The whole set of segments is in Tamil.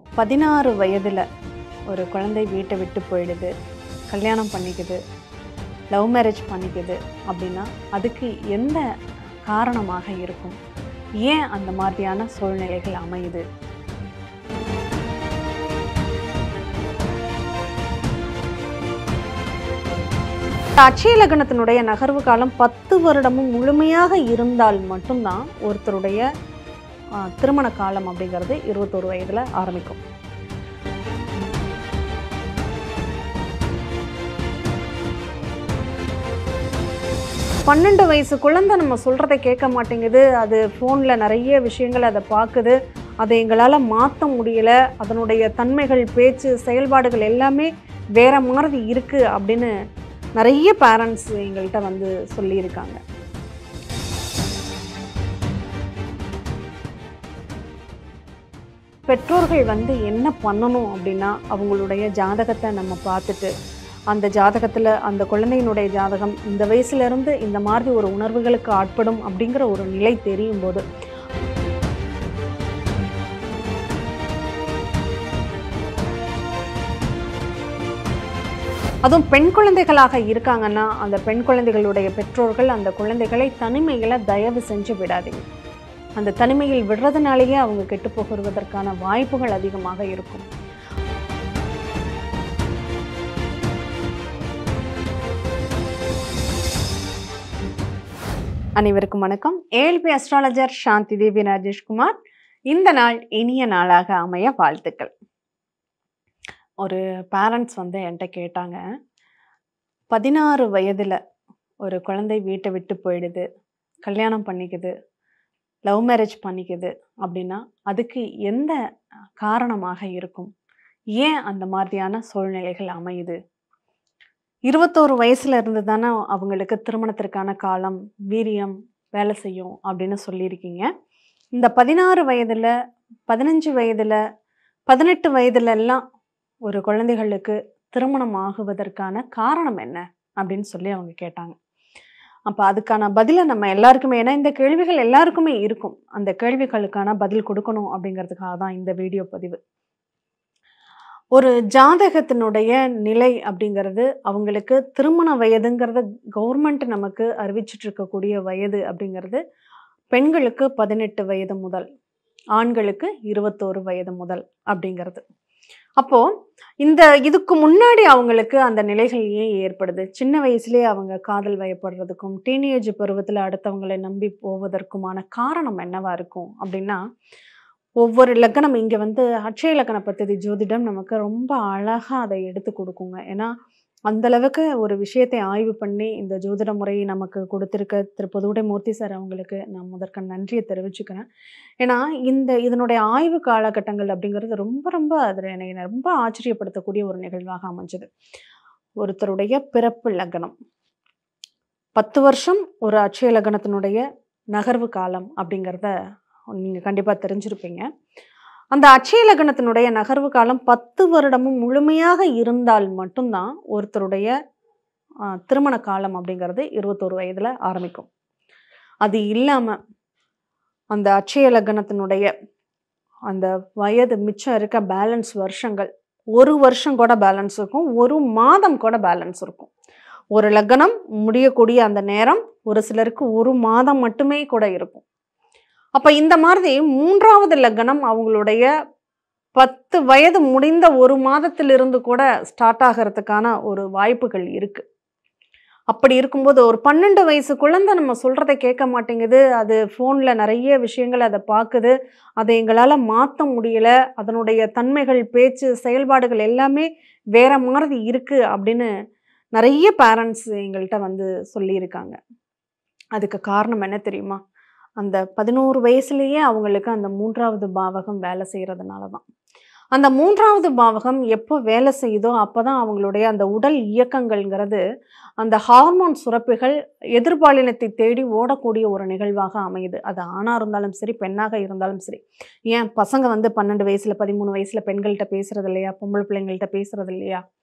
16 வயதில் ஒரு குழந்தை வீட்டை விட்டு போயிடுது, கல்யாணம் பண்ணிக்குது, லவ் மேரேஜ் பண்ணிக்குது அப்படின்னா அதுக்கு எந்த காரணமாக இருக்கும்? ஏன் அந்த மாதிரியான சூழ்நிலைகள் அமையுது? அட்சய லக்னத்தினுடைய நகர்வு காலம் 10 வருடமும் முழுமையாக இருந்தால் மட்டும்தான் ஒருத்தருடைய திருமண காலம் அப்படிங்கிறது 21 வயதில் ஆரம்பிக்கும். பன்னெண்டு வயசு குழந்தை நம்ம சொல்கிறத கேட்க மாட்டேங்குது, அது ஃபோனில் நிறைய விஷயங்கள் அதை பார்க்குது, அதை எங்களால் மாற்ற முடியலை, அதனுடைய தன்மைகள், பேச்சு, செயல்பாடுகள் எல்லாமே வேற மாதிரி இருக்குது அப்படின்னு நிறைய பேரண்ட்ஸ் எங்கள்கிட்ட வந்து சொல்லியிருக்காங்க. பெற்றோர்கள் வந்து என்ன பண்ணணும் அப்படின்னா, அவங்களுடைய ஜாதகத்தை நம்ம பார்த்துட்டு, அந்த ஜாதகத்தில் அந்த குழந்தையினுடைய ஜாதகம் இந்த வயசுலேருந்து இந்த மாதிரி ஒரு உணர்வுகளுக்கு ஆட்படும் அப்படிங்கிற ஒரு நிலை தெரியும் போது, அதுவும் பெண் குழந்தைகளாக இருக்காங்கன்னா அந்த பெண் குழந்தைகளுடைய பெற்றோர்கள் அந்த குழந்தைகளை தனிமையில் தயவு செஞ்சு விடாதீங்க. அந்த தனிமையில் விடுறதுனாலேயே அவங்க கெட்டு போகிறதற்கான வாய்ப்புகள் அதிகமாக இருக்கும். அனைவருக்கும் வணக்கம். ALP astrologer Shanti Devi Rajeshkumar. இந்த நாள் இனிய நாளாக அமைய வாழ்த்துக்கள். ஒரு பேரண்ட்ஸ் வந்து என்கிட்ட கேட்டாங்க, 16 வயதில் ஒரு குழந்தை வீட்டை விட்டு போயிடுது, கல்யாணம் பண்ணிக்குது, லவ் மேரேஜ் பண்ணிக்குது அப்படின்னா அதுக்கு எந்த காரணமாக இருக்கும்? ஏன் அந்த மாதிரியான சூழ்நிலைகள் அமையுது? 21 வயசுல இருந்து தானே அவங்களுக்கு திருமணத்திற்கான காலம், வீரியம் வேலை செய்யும் அப்படின்னு சொல்லியிருக்கீங்க. இந்த 16 வயதில், 15 வயதில், 18 வயதுலெல்லாம் ஒரு குழந்தைகளுக்கு திருமணம் ஆகுவதற்கான காரணம் என்ன அப்படின்னு சொல்லி அவங்க கேட்டாங்க. அப்போ அதுக்கான பதிலை நம்ம எல்லாருக்குமே, ஏன்னா இந்த கேள்விகள் எல்லாருக்குமே இருக்கும், அந்த கேள்விகளுக்கான பதில் கொடுக்கணும் அப்படிங்கிறதுக்காக தான் இந்த வீடியோ பதிவு. ஒரு ஜாதகத்தினுடைய நிலை அப்படிங்கிறது, அவங்களுக்கு திருமண வயதுங்கிறது கவர்மெண்ட் நமக்கு அறிவிச்சிட்டு இருக்கக்கூடிய வயது அப்படிங்கிறது பெண்களுக்கு 18 வயது முதல், ஆண்களுக்கு 21 வயது முதல் அப்படிங்கிறது. அப்போது இதுக்கு முன்னாடி அவங்களுக்கு அந்த நிலைகள் ஏன் ஏற்படுது? சின்ன வயசுலேயே அவங்க காதல் வயப்படுறதுக்கும், டீனேஜ் பருவத்தில் அடுத்தவங்களை நம்பி போவதற்குமான காரணம் என்னவா இருக்கும் அப்படின்னா, ஒவ்வொரு லக்னம் இங்கே வந்து அட்சய லக்ன பத்ததி ஜோதிடம் நமக்கு ரொம்ப அழகாக அதை எடுத்து கொடுக்குங்க. ஏன்னா அந்தளவுக்கு ஒரு விஷயத்தை ஆய்வு பண்ணி இந்த ஜோதிட முறையை நமக்கு கொடுத்துருக்க திரு புதுவுடை மூர்த்தி சார் அவங்களுக்கு நான் முதற்க நன்றியை தெரிவிச்சுக்கிறேன். ஏன்னா இதனுடைய ஆய்வு காலகட்டங்கள் அப்படிங்கிறது ரொம்ப ரொம்ப அதில் என்னை ரொம்ப ஆச்சரியப்படுத்தக்கூடிய ஒரு நிகழ்வாக அமைஞ்சது. ஒருத்தருடைய பிறப்பு லக்னம் 10 வருஷம் ஒரு அட்சய லக்னத்தினுடைய நகர்வு காலம் அப்படிங்கிறத நீங்கள் கண்டிப்பாக தெரிஞ்சிருப்பீங்க. அந்த அட்சய லக்னத்தினுடைய நகர்வு காலம் 10 வருடமும் முழுமையாக இருந்தால் மட்டும்தான் ஒருத்தருடைய திருமண காலம் அப்படிங்கிறது 21 வயதில் ஆரம்பிக்கும். அது இல்லாமல் அந்த அட்சய லக்னத்தினுடைய அந்த வயது மிச்சம் இருக்க பேலன்ஸ் வருஷங்கள், ஒரு வருஷம் கூட பேலன்ஸ் இருக்கும், ஒரு மாதம் கூட பேலன்ஸ் இருக்கும். ஒரு லக்னம் முடியக்கூடிய அந்த நேரம் ஒரு சிலருக்கு ஒரு மாதம் மட்டுமே கூட இருக்கும். அப்போ இந்த மாதிரி 3வது லக்னம் அவங்களுடைய 10 வயது முடிந்த ஒரு மாதத்திலிருந்து கூட ஸ்டார்ட் ஆகிறதுக்கான ஒரு வாய்ப்புகள் இருக்குது. அப்படி இருக்கும்போது ஒரு 12 வயசு குழந்தை நம்ம சொல்கிறத கேட்க மாட்டேங்குது, அது ஃபோனில் நிறைய விஷயங்கள் அதை பார்க்குது, அதை எங்களால் மாற்ற முடியலை, அதனுடைய தன்மைகள், பேச்சு, செயல்பாடுகள் எல்லாமே வேற மாதிரி இருக்குது அப்படின்னு நிறைய பேரண்ட்ஸ் எங்கள்கிட்ட வந்து சொல்லியிருக்காங்க. அதுக்கு காரணம் என்ன தெரியுமா? அந்த 11 வயசுலேயே அவங்களுக்கு அந்த 3வது பாவகம் வேலை செய்கிறதுனால தான். அந்த 3வது பாவகம் எப்போ வேலை செய்யுதோ அப்போ தான் அவங்களுடைய அந்த உடல் இயக்கங்கள்ங்கிறது, அந்த ஹார்மோன் சுரப்பிகள் எதிர்பாலினத்தை தேடி ஓடக்கூடிய ஒரு நிகழ்வாக அமையுது. அது ஆணாக இருந்தாலும் சரி, பெண்ணாக இருந்தாலும் சரி. ஏன் பசங்க வந்து 12 வயசில் 13 வயசில் பெண்கள்கிட்ட பேசுகிறது இல்லையா? பொம்பளை பிள்ளைங்கள்கிட்ட பேசுகிறது இல்லையா?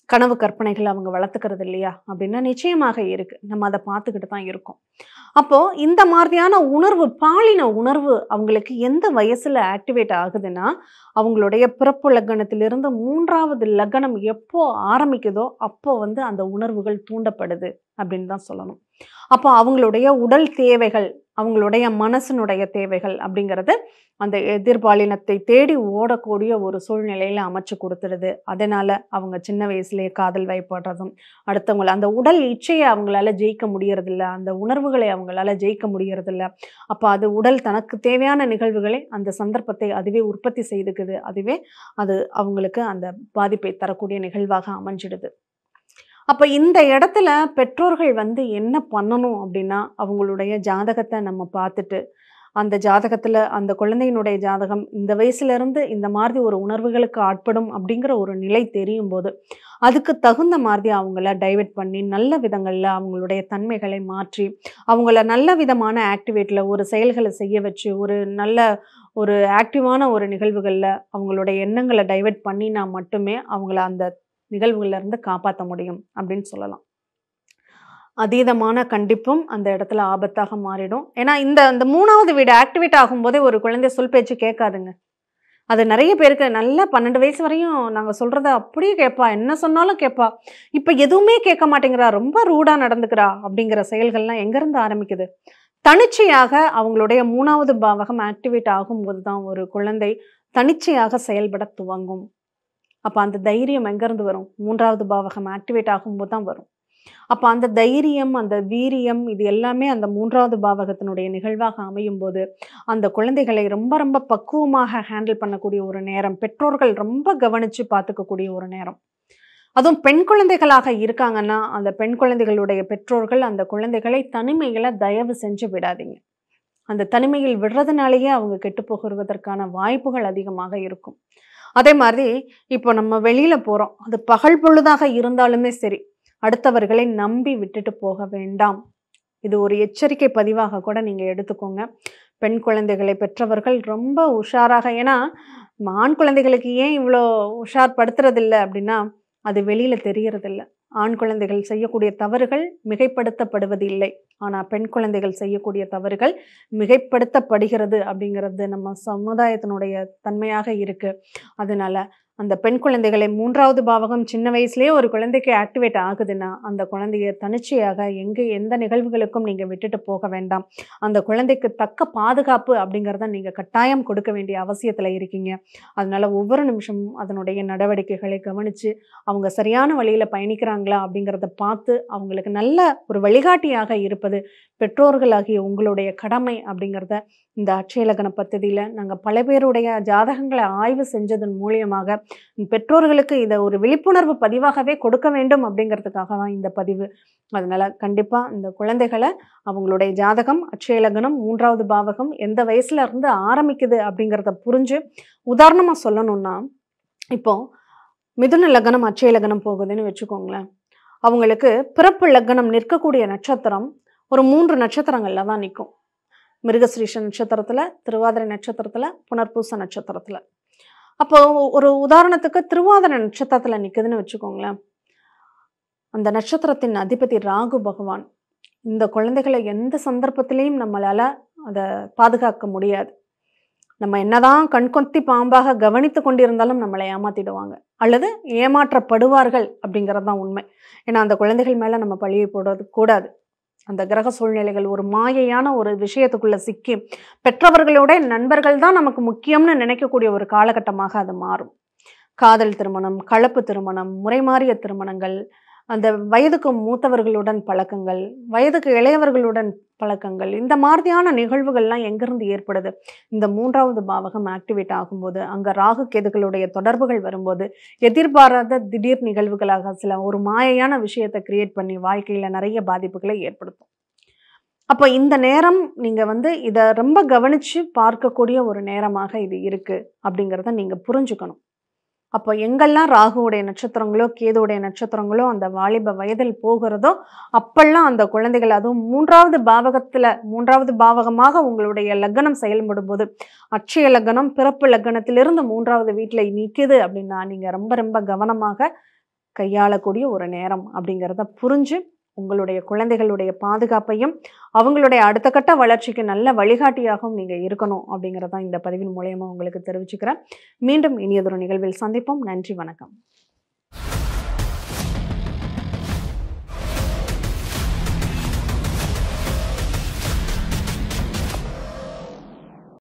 கனவு கற்பனைகள் அவங்க வளர்த்துக்கிறது இல்லையா? அப்படின்னா நிச்சயமாக இருக்கு. நம்ம அத பார்த்துக்கிட்டு தான் இருக்கோம். அப்போ இந்த மாதிரியான உணர்வு, பாலின உணர்வு அவங்களுக்கு எந்த வயசுல ஆக்டிவேட் ஆகுதுன்னா, அவங்களுடைய பிறப்பு லக்னத்திலிருந்து 3வது லக்னம் எப்போ ஆரம்பிக்குதோ, அப்போ வந்து அந்த உணர்வுகள் தூண்டப்படுது அப்படின்னு தான் சொல்லணும். அப்போ அவங்களுடைய உடல் தேவைகள், அவங்களுடைய மனசினுடைய தேவைகள் அப்படிங்கிறது அந்த எதிர்பாலினத்தை தேடி ஓடக்கூடிய ஒரு சூழ்நிலையில அமைச்சு குடுத்துடுது. அதனால அவங்க சின்ன வயசுலயே காதல் வயப்படுறதும், அடுத்தவங்கள அந்த உடல் இச்சைய அவங்களால ஜெயிக்க முடியறதில்ல. அந்த உணர்வுகளை அவங்களால ஜெயிக்க முடியறதில்ல. அப்ப அது உடல் தனக்கு தேவையான நிகழ்வுகளை, அந்த சந்தர்ப்பத்தை அதுவே உற்பத்தி செய்துக்குது. அதுவே அது அவங்களுக்கு அந்த பாதிப்பை தரக்கூடிய நிகழ்வாக அமைஞ்சிடுது. அப்ப இந்த இடத்துல பெற்றோர்கள் வந்து என்ன பண்ணணும் அப்படின்னா, அவங்களுடைய ஜாதகத்த நம்ம பார்த்துட்டு, அந்த ஜாதகத்துல அந்த குழந்தையினுடைய ஜாதகம் இந்த வயசுல இருந்து இந்த மாதிரி ஒரு உணர்வுகளுக்கு ஆட்படும் அப்படிங்கிற ஒரு நிலை தெரியும்போது, அதுக்கு தகுந்த மாதிரி அவங்கள டைவர்ட் பண்ணி, நல்ல விதங்கள்ல அவங்களுடைய தன்மைகளை மாற்றி, அவங்கள நல்ல விதமான ஆக்டிவேட்ல ஒரு செயல்கள செய்ய வச்சு, ஒரு ஆக்டிவான ஒரு நிகழ்வுகள்ல அவங்களுடைய எண்ணங்கள டைவர்ட் பண்ணினா மட்டுமே அவங்கள அந்த நிகழ்வுகள்ல இருந்து காப்பாத்த முடியும் அப்படின்னு சொல்லலாம். அதீதமான கண்டிப்பும் அந்த இடத்துல ஆபத்தாக மாறிடும். ஏன்னா இந்த இந்த 3வது வீடு ஆக்டிவேட் ஆகும்போதே ஒரு குழந்தை சொல் பேச்சு கேட்காதுங்க. அது நெறைய பேருக்கு நல்லா 12 வயசு வரையும் நாங்க சொல்றத அப்படியே கேட்பா. என்ன சொன்னாலும் கேட்பா. இப்ப எதுவுமே கேட்க மாட்டேங்கிறா. ரொம்ப ரூடா நடந்துக்கிறா அப்படிங்கிற செயல்கள்லாம் எங்கேருந்து ஆரம்பிக்குது? தனிச்சையாக அவங்களுடைய 3வது பாவகம் ஆக்டிவேட் ஆகும்போது தான் ஒரு குழந்தை தனிச்சையாக செயல்பட துவங்கும். அப்ப அந்த தைரியம் எங்கேருந்து வரும்? 3வது பாவகம் ஆக்டிவேட் ஆகும்போது தான் வரும். அப்ப அந்த தைரியம், அந்த வீரியம் இது எல்லாமே அந்த 3வது பாவகத்தினுடைய நிகழ்வாக அமையும்போது, அந்த குழந்தைகளை ரொம்ப ரொம்ப பக்குவமாக ஹேண்டில் பண்ணக்கூடிய ஒரு நேரம். பெற்றோர்கள் ரொம்ப கவனிச்சு பார்த்துக்கக்கூடிய ஒரு நேரம். அதுவும் பெண் குழந்தைகளாக இருக்காங்கன்னா, அந்த பெண் குழந்தைகளுடைய பெற்றோர்கள் அந்த குழந்தைகளை தனிமையில தயவு செஞ்சு விடாதீங்க. அந்த தனிமையில் விடுறதுனாலேயே அவங்க கெட்டு போகுவதற்கான வாய்ப்புகள் அதிகமாக இருக்கும். அதே மாதிரி இப்போ நம்ம வெளியில போறோம். அது பகல் பொழுதாக இருந்தாலுமே சரி, அடுத்தவர்களை நம்பி விட்டுட்டு போக வேண்டாம். இது ஒரு எச்சரிக்கை பதிவாக கூட நீங்க எடுத்துக்கோங்க. பெண் குழந்தைகளை பெற்றவர்கள் ரொம்ப உஷாராக ஏன்னா, ஆண் குழந்தைகளுக்கு ஏன் இவ்வளோ உஷார் படுத்துறதில்ல அப்படின்னா, அது வெளியில தெரியறதில்ல. ஆண் குழந்தைகள் செய்யக்கூடிய தவறுகள் மிகைப்படுத்தப்படுவது இல்லை. ஆனா, பெண் குழந்தைகள் செய்யக்கூடிய தவறுகள் மிகைப்படுத்தப்படுகிறது அப்படிங்கிறது நம்ம சமுதாயத்தினுடைய தன்மையாக இருக்கு. அதனால அந்த பெண் குழந்தைகளை 3வது பாவகம் சின்ன வயசுலயே ஒரு குழந்தைக்கு ஆக்டிவேட் ஆகுதுன்னா, அந்த குழந்தைய தனிச்சையாக எந்த நிகழ்வுகளுக்கும் நீங்க விட்டுட்டு போக வேண்டாம். அந்த குழந்தைக்கு தக்க பாதுகாப்பு அப்படிங்கிறத நீங்க கட்டாயம் கொடுக்க வேண்டிய அவசியத்துல இருக்கீங்க. அதனால ஒவ்வொரு நிமிஷமும் அதனுடைய நடவடிக்கைகளை கவனிச்சு, அவங்க சரியான வழியில பயணிக்கிறாங்களா அப்படிங்கிறத பார்த்து, அவங்களுக்கு நல்ல ஒரு வழிகாட்டியாக இருப்பது பெற்றோர்களாகிய உங்களுடைய கடமை அப்படிங்கிறத இந்த அட்சய லக்ன பத்ததியில நாங்க பல பேருடைய ஜாதகங்களை ஆய்வு செஞ்சதன் மூலியமாக பெற்றோர்களுக்கு இத ஒரு விழிப்புணர்வு பதிவாகவே கொடுக்க வேண்டும் அப்படிங்கிறதுக்காக தான் இந்த பதிவு. அதனால கண்டிப்பா இந்த குழந்தைகள அவங்களுடைய ஜாதகம், அட்சய லக்னம், 3வது பாவகம் எந்த வயசுல இருந்து ஆரம்பிக்குது அப்படிங்கிறத புரிஞ்சு, உதாரணமா சொல்லணும்னா, இப்போ மிதுன லக்னம், அட்சய லக்னம் போகுதுன்னு வச்சுக்கோங்களேன். அவங்களுக்கு பிறப்பு லக்னம் நிற்கக்கூடிய நட்சத்திரம் ஒரு 3 நட்சத்திரங்கள்ல தான் நிக்கும். மிருகஸ்ரீஷ நட்சத்திரத்துல, திருவாதிரை நட்சத்திரத்துல, புனர்பூச நட்சத்திரத்துல. அப்போ ஒரு உதாரணத்துக்கு திருவாதிரை நட்சத்திரத்துல நிக்குதுன்னு வச்சுக்கோங்களேன். அந்த நட்சத்திரத்தின் அதிபதி ராகு பகவான். இந்த குழந்தைகளை எந்த சந்தர்ப்பத்திலயும் நம்மளால அத பாதுகாக்க முடியாது. நம்ம என்னதான் கண்கொத்தி பாம்பாக கவனித்துக் கொண்டிருந்தாலும் நம்மளை ஏமாத்திடுவாங்க. அல்லது ஏமாற்றப்படுவார்கள் அப்படிங்கிறது தான் உண்மை. ஏன்னா அந்த குழந்தைகள் மேல நம்ம பழியை போடுறது கூடாது. அந்த கிரக சூழ்நிலைகள் ஒரு மாயையான ஒரு விஷயத்துக்குள்ள சிக்கி, பெற்றவர்களோட நண்பர்கள் தான் நமக்கு முக்கியம்னு நினைக்கக்கூடிய ஒரு காலகட்டமாக அது மாறும். காதல் திருமணம், கலப்பு திருமணம், முறைமாறிய திருமணங்கள், அந்த வயதுக்கு மூத்தவர்களுடன் பழக்கங்கள், வயதுக்கு இளையவர்களுடன் பழக்கங்கள், இந்த மாதிரியான நிகழ்வுகள்லாம் எங்கிருந்து ஏற்படுது? இந்த 3வது பாவகம் ஆக்டிவேட் ஆகும்போது, அங்க ராகு கேதுகளுடைய தொடர்புகள் வரும்போது, எதிர்பாராத திடீர் நிகழ்வுகளாக சில ஒரு மாயையான விஷயத்தை கிரியேட் பண்ணி வாழ்க்கையில நிறைய பாதிப்புகளை ஏற்படுத்தும். அப்ப இந்த நேரம் நீங்க வந்து இத ரொம்ப கவனிச்சு பார்க்கக்கூடிய ஒரு நேரமாக இது இருக்கு அப்படிங்கிறத நீங்க புரிஞ்சுக்கணும். அப்போ எங்கெல்லாம் ராகுவுடைய நட்சத்திரங்களோ, கேதுவுடைய நட்சத்திரங்களோ அந்த வாலிப வயதில் போகிறதோ, அப்பல்லாம் அந்த குழந்தைகள் அதுவும் 3வது பாவகத்துல 3வது பாவகமாக உங்களுடைய லக்னம் செயல்படும்போது, அட்சய லக்னம் பிறப்பு லக்னத்திலிருந்து 3வது வீட்ல நிக்குது அப்படின்னா, நீங்க ரொம்ப ரொம்ப கவனமாக கையாளக்கூடிய ஒரு நேரம் அப்படிங்கிறத புரிஞ்சு உங்களுடைய குழந்தைகளுடைய பாதுகாப்பையும் அவங்களுடைய அடுத்த கட்ட வளர்ச்சிக்கு நல்ல வழிகாட்டியாகவும் நீங்கள் இருக்கணும் அப்படிங்கிறதான் இந்த பதிவின் மூலயமா உங்களுக்கு தெரிவிச்சுக்கிறேன். மீண்டும் இனியதொரு நிகழ்வில் சந்திப்போம். நன்றி, வணக்கம்.